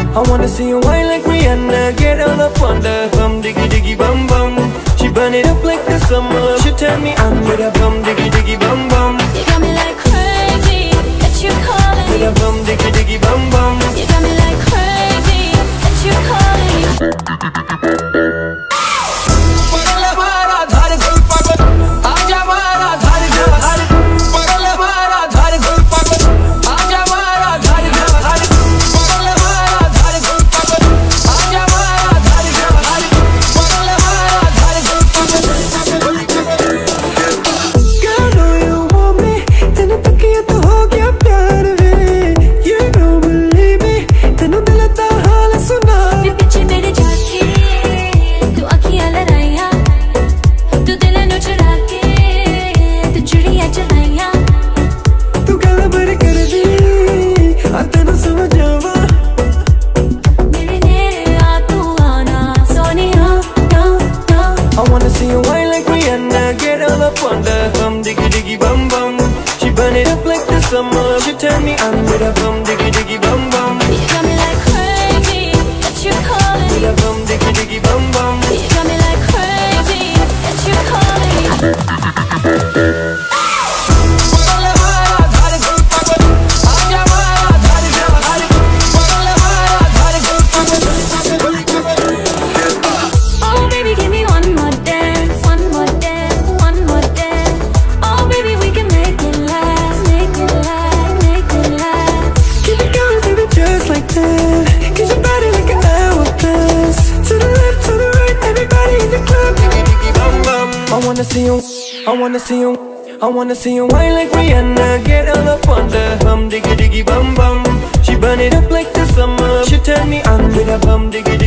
I wanna see you whine like Rihanna, get all up on the bum diggy diggy bum bum. She burn it up like the summer. She turn me on with a bum diggy diggy bum bum. You got me like crazy, that you calling. With a bum diggy diggy bum bum. You got me like crazy, that you calling. I wanna see you whine like Rihanna, get all up on the bum diggy diggy bum bum. She burn it up like the summer. She turn me on with a bum diggy diggy bum bum. You got me like crazy, that you calling. With a bum diggy diggy bum bum. You got me like crazy, that you calling. I wanna see you whine like Rihanna, get all up on the bum diggy diggy bum bum. She burn it up like the summer. She turn me on with a bum diggy